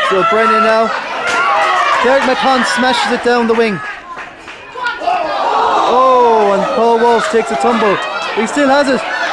So Brennan now. Derek McCon smashes it down the wing. Oh, and Paul Walsh takes a tumble. He still has it.